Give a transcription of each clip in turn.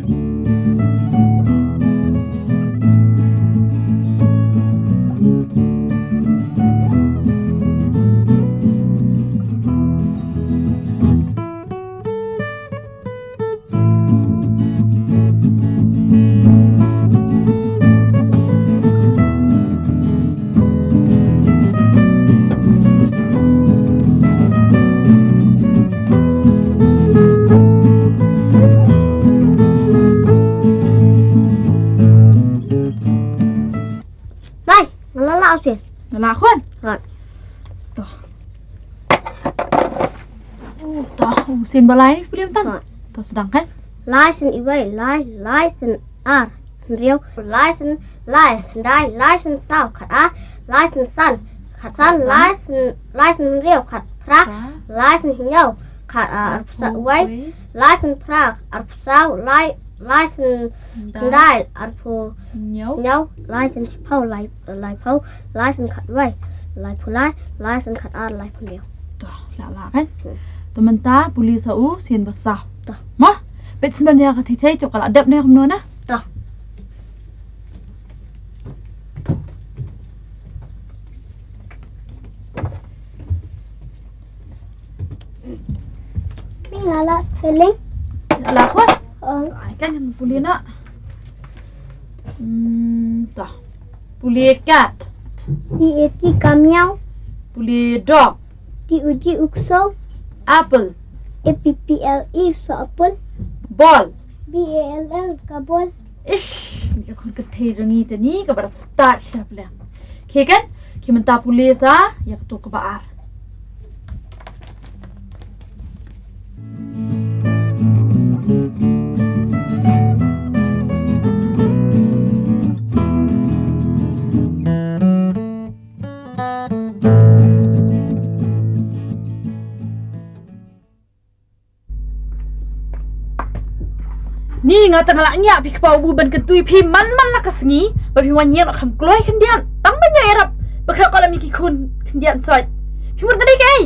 Lah Khun. Toh. Toh, usin balai ni boleh tan. Toh sedang kan? License iway, license R. Riu, license lai, dai, license sao, khat a, license san, khat san, license riu, khat pra, license nhau, khat arpsa iway, license pra, arpsao, license dai, arpo nhau, license pau, lai pau, license khat iway, lai pulai, license khat a, lai pun riu. Toh, lah kan? Teman ta polis au sin basah. Toh. Mah, bet sebenarnya kat titai tu kalau adab ni kamu na. Toh. Ni lala spelling. Lah Khun. Kan yang polis nak. Toh. Polis cat. C-A-T kamiau. Polis dog. D-U-G ukso. Apple. A-P-P-L-E so apple. Ball. B-A-L-L kabol. Ish, ni aku kata jangi tadi kepada start siap lah. Okay kan? Kita minta polis ya tu ke baar. Ni ngata ngalaknya pi kepau buban ketui pi man lah kasengi babi wanya nak kam kloi kendian tang banyak erap bakal kalau miki kun kendian soit pi mur gede kai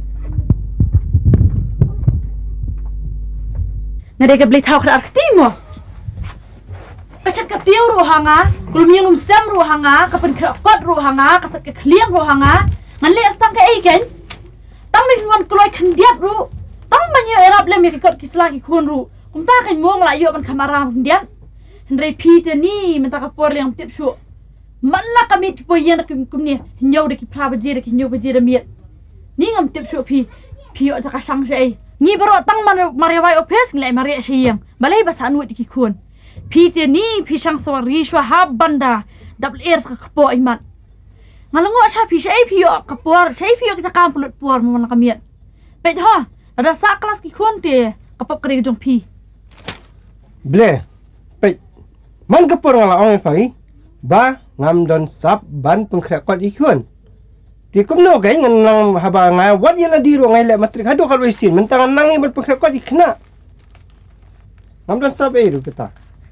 ngade ke beli tau kra arktimo kacet ka tiu ruhanga kulum yang sem ruhanga kapan kra kot ruhanga kasat ke kliang ruhanga nganle astang ka ai kan tang mi wan kloi kendian ru tang banyak erap le miki kot kislaki kun ru Kumta kan mo ngelayo kan kamera kendian. Hendrai pite ni minta kapor yang tip syu. Mana kami tipe yang nak kum ni nyau dak pra baje dak nyau baje dak miet. Ni ngam tip syu pi o jaka sang sei. Ni baro tang mariawai office nglai maria siang. Balai basa anu dik kun. Pite ni pi sang sawari shwa habanda double air ka kapo iman. Ngalango sa pi sei pi o kapor sei pi o ka kam pulut por mo na kamiet. Pet ha ada sa kelas ki kun te kapap kare jong pi. Ble, pek, man kapur ngala orang fai, ba ngam don sap ban pengkrakot ikun. Tikum no kai ngang haba ngai wat yela diru ngai le matrik hadu kalau isin mentangan nang ban pengkrakot ikna. Ngam don sap eru kita.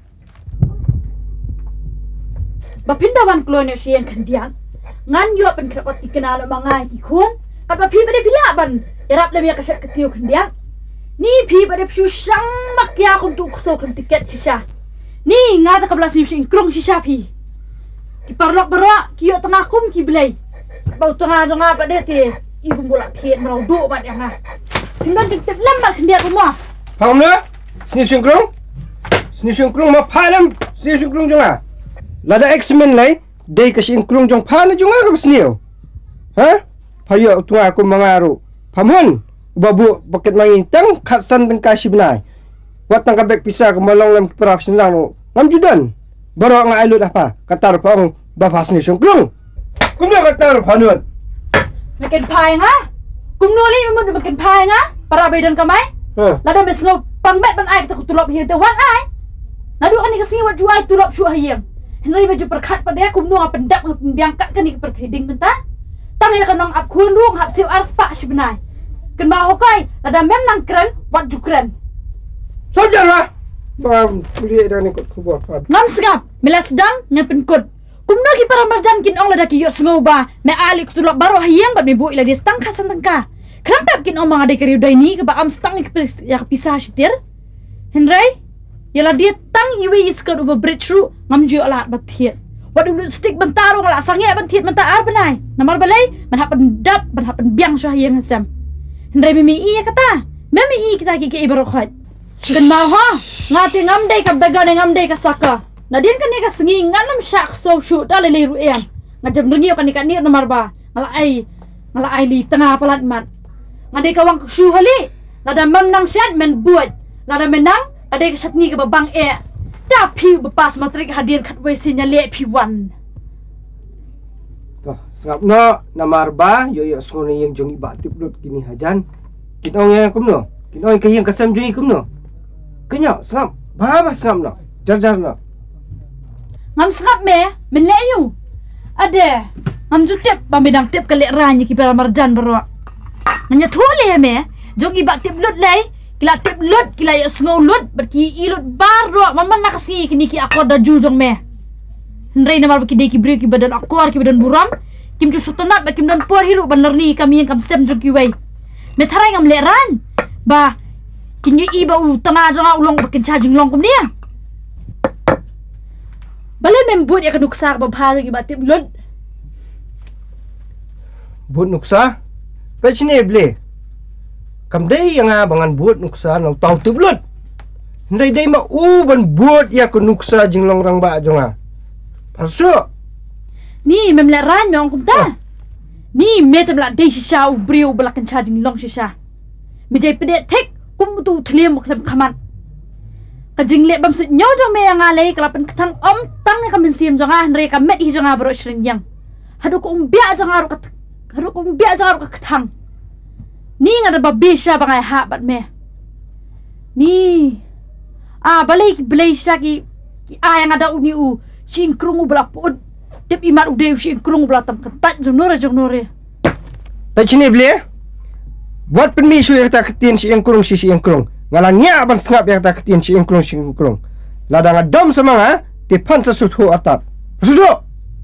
Bapindawan klonyo siang kendian. Ngan yo pengkrakot ikna lo mangai ikun. Kat bapi pada pilaban. Yarap lebih kasat ketiu kendian. Ni pi pada piu sang makya kum tu kusok kum tiket sisa. Ni ngata ke belas ni sing krong sisa pi. Ki parlok berwa ki yo tengah kum ki belai. Bau tengah pada te. I kum bolak tiet merau do bat yang ha. Pindan tip lambat kendia rumah. Faham na? Sini sing krong ma phalam sini sing krong jonga. Lada X-Men lai dei ka sing krong jong phana jonga ka sniu. Ha? Phayo tu aku mangaru. Phamon. Babu paket mangin tang khatsan tang kasi benai. Watang kabek pisah ke malong lam perap senang no. Ngam judan. Baru nga ailut apa? Katar pa ang bafas ni sungkrung. Kumna katar panut. Makin pai nga? Kumnoli mo makin pai nga? Para bedan kamay? Lada meslo pangmet ban ai ta kutulop hi te wan ai. Nadu ani kasi wat juai tulop syu hayang. Henry baju perkat pada kumno pendak biangkat kan ni pertheding menta. Tang ila kanang akun rung hap siu arspa sibnai. Kenal hokai, ada menang keren, wat jukren. Saja lah. Bang, kuliah dah ni kot kubuat. Ngam segap, mila sedang ngapen kod. Kumno ki para marjan kin ong lada ki yo sengoba, me ali kutulok baru hayang bat mebu ila dia stang kasan tangka. Kenapa kin ong mangade keriu dai ni ke ba am stang ya pisah sitir? Henry, Yalah dia tang iwi skirt over bridge ru ngam ju alat bathiet. Wat du stick bentar ngala sange bathiet bentar ar benai. Namar balai man hapen dap man hapen biang syah yang sam. Hendrai mimi iya kata. Mimi iya kita ki ibarokhat. Ken mau ha ngati ngam dai ka bega ngam dai ka saka. Nadien kan ni ka sengi nganam syak so shu ta le ru em. Ngajam dengi kan ikan ni namar ba. Ngala ai li tengah palat man. Ngadai ka wang shu hali. Lada mam nang syat men buat. Lada menang ada ke satni ke babang tapi bepas matrik hadian kat wesinya le P1 toh sengap no namar ba yo sngone yang jong iba tiplut kini hajan kinong yang kumno kinong ke yang kasam jong kumno kenyo sengap ba sengap no jar no ngam sengap me men le yu ada ngam jutep pamedang tip ke le ranya ki para marjan bro nganya thole me jong iba tiplut lai kila tip lut kila yo snow lut berki ilut baro mama nak kasi kini ki akor da jujong me hendrai namar baki de ki bri ki badan akor ki badan buram kim ju sutanat ba kim dan por hiru banar ni kami yang kam stem jong ki wai me tharai ngam leran ba kinyo iba u tanga janga ulong bakin charging long kum dia bale mem bud ya kanuk sak ba bha ki ba tip lut bud nuksa pechne ble kam dai yang abangan buat nuksa nang tau tiblut ndai dai ma ban buat ya ku nuksa jinglong rang ba jonga pasu ni mem le ran mong kum ta ni me tabla dei shisha u briu balakan charging long shisha me jai pede thek kum tu thlem khlem khaman ka jingle bam su nyo jong me nga le kalapan kthang om tang ne kam sim jonga hre ka met hi jonga bro shring yang hadu ko umbia jonga ru ka hadu ko umbia jonga ru ka kthang ni ngada babisha bangai ha bat me ni balai belai saki yang ada uni u sing krungu blapod tip imat ude sing krungu blatam ketat jonore pechne ble buat penmi su yang tak ketin si yang krung ngalangnya ban sengap yang tak ketin si yang krung ladang adom semanga ti pan sesuthu atap sudu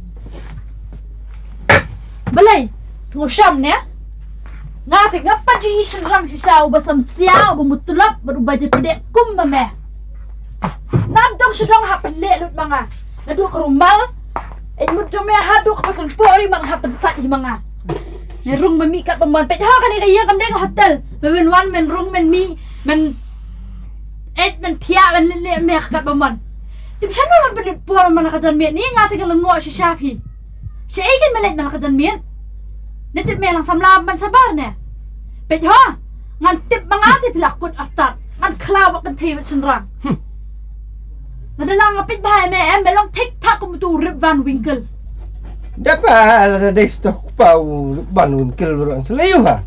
balai ngosham ne ngati ngapa ji shrang shisha basam sia bumutulap berubah je pedek kum me nadong shrang ha pele lut manga nadu kerumal mut jome hadu kepakan pori mang ha pensat hi manga ne rung memi kat pemban pet ha kan iya kan deng hotel men wan men rung men mi men men tia men le me kat pemban tip shan man pedek por man ka jan me ni ngati kan lengo shisha phi she kan melet man ka jan me netip me lang samlam man sabar ne pet ha ngan tip mangati pilakut atat ngan klaw kan thei senrang nadalang apit bahay me belong tik tak kum tu Rip Van Winkle dapat ada stok pau Van Winkle beron selayu ha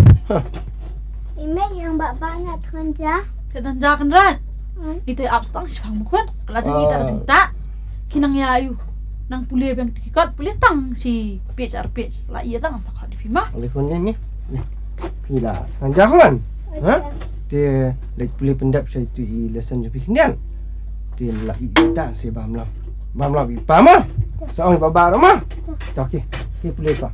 Ime yang bapak tanja tanja kan ran itu abstang sipang bukan kalau kita cinta kinang yayu nang pulis yang tikot pulis tang si page lah iya tang sakit di fima telefonnya ni pila anjakan ha dia lek pulis pendap saya tu i lesson je piknian dia la i tak si bamla bi pama saong baba rumah okey pulis pa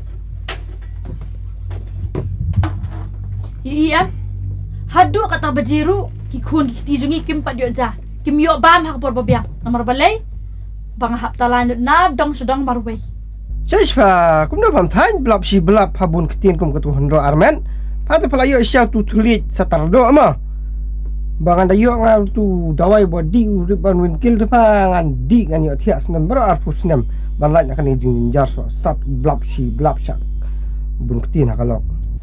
iya hadu kata bajiru ki khun ki tijungi kim pat yo ja kim yo bam hak por babiang nomor balai bang hap talan na dong sedang marway Sespa kum na pam than blap si blap habun ketin kum ketu hendro armen pata palayo isya tu tulit satardo ama bangan dayo nga tu dawai bodi Rip Van Winkle tu pangan di ngan yo thias number arpus nem banlat nak ni jinjar so sat blap si blap syak bun ketin hakalok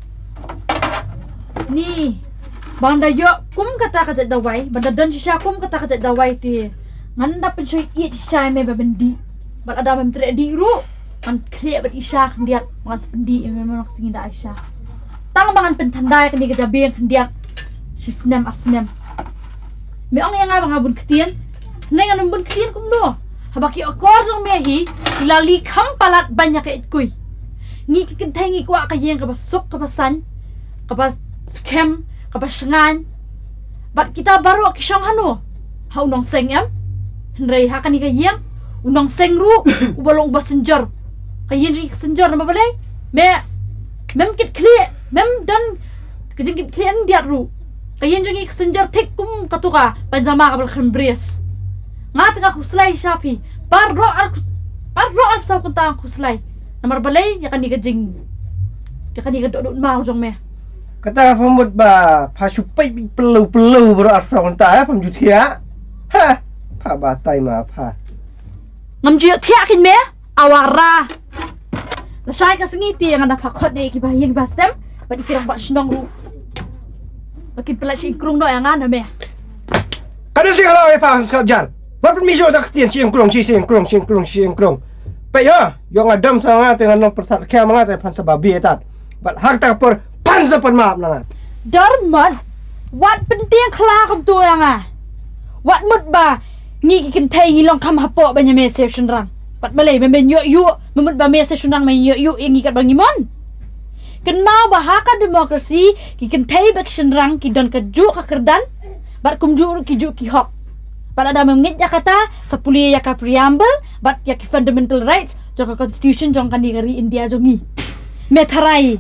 ni bang dayo kum kata dawai banda dan sisya kum kata dawai ti nganda pensoi i sisya me bendi bal ada mem tre di ru man kle bat isya kendiat man sependi memang singin da isya tang bangan pentandai kini kita beng kendiat sisnem asnem me ong yang abang abun ketien nengan bun ketien kum do habaki akor jong mehi ilali kham palat banyak ke kui ngi kentengi kwa kayeng ka basuk ka pasan ka pas scam ka pasengan bat kita baru kisong hanu ha unong seng em hendrai ha kani kayeng unong seng ru ubalong basenjor kayeng ri senjor nama balai me mem kit clear mem dan kejeng kit clear diat ru Kayan jangi kesenjar tik kum katuka panjama kabel krembres. Ngat nga kuslay shapi. Parro al sa kunta kuslay. Namar balay yakan ni kajing. Yakan ni kadodot mau jong me. Kata pamut ba pasupay pelau berarti orang tak pamjutia. Ha, pa batai ma pa. Ngamjio tiakin me awara. Nasay ka singiti yang ada pakot ni kibahing basem. Badi kirang bak shnong ru. Makin pelat si krung no yang ana me. Kada si kalau pa skap jar. Bar permiso tak tian si krung. Pe ya, yang adam sangat dengan nong persat kya mangat pan sababi etat. Bat hak tak per pan sa pan maap nangat. Darman, wat penting kela kam tu yang ah. Wat mut ba ngi kikin thai ngi long kam hapo banya me session rang. Pat balai men yu memut ba me session rang me yu ngi kat bangi mon. Ken mau bahaka demokrasi kikin thai baction rang ki don keju ka kerdan. Bat kumju ki ju ki hok. Bat ada mengit Jakarta sepuli ya ka preamble bat ya ki fundamental rights jong ka constitution jong kan negeri India jongi. Metharai.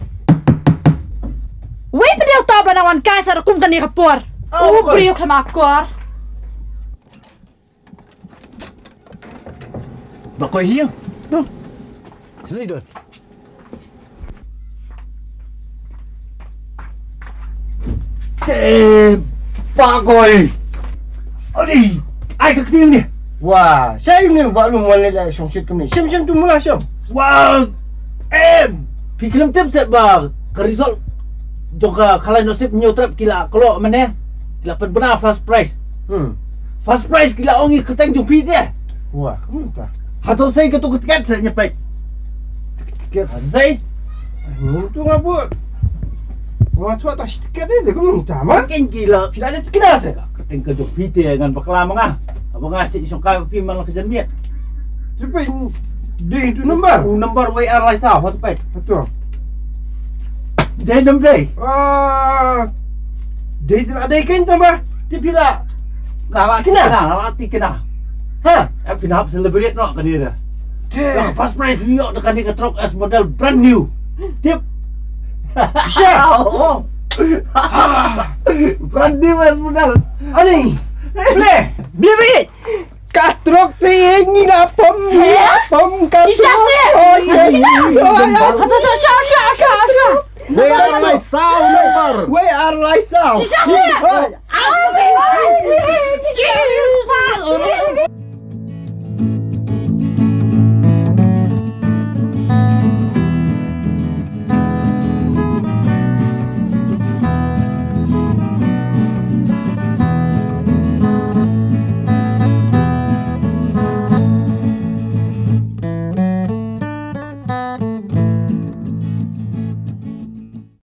Wei pediau top la nawan kai sa kum kan ni kapor. Priok sama akor. Bakoi hier. Sini dun. Bakoi. Adi, ai ka kini ni. Wah, saya ni baru mulai dah songsit kami. Sim tu mula sim. Wah, Fikrim tip set ba kerisol joka kalai nasib new trap kila kalau mana kila benar first prize. First prize kila ongi keteng jumpi dia. Wah, kamu tak. Hatau saya ketuk tiket saya nyepet. Tiket Saya ni tu ngapa? Wah, tu tak tiket dia kamu tak mah? makin gila. Tidak ada kena saya keteng ke jumpi dia dengan bakla mangah. Abang ngasih isongkai pi malah kejan miat. Cepat dia itu nombor. Nombor WR lai sao hot pet. Betul. Dia nombor. Dia tidak ada ikan tambah. Tipila. Ngalak kena. Ha, pinap celebrate nak kan dia. Yang first prize New York dekat ni truck as model brand new. Tip. Siapa? Brand new as model. Ani. Beli. Katrok ni lah pom katrok. Oh iya. Where are my sound number? Where are my sound?